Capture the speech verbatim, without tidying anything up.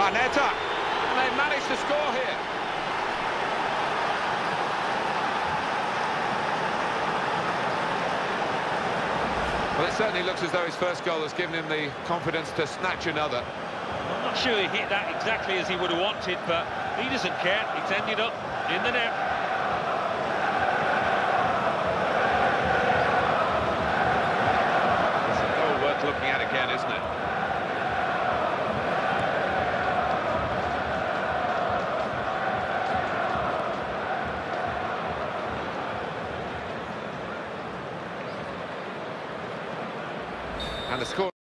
Panetta. And they managed to score here. Well, it certainly looks as though his first goal has given him the confidence to snatch another. I'm not sure he hit that exactly as he would have wanted, but he doesn't care. It's ended up in the net. It's a goal worth looking at again, isn't it? And the score.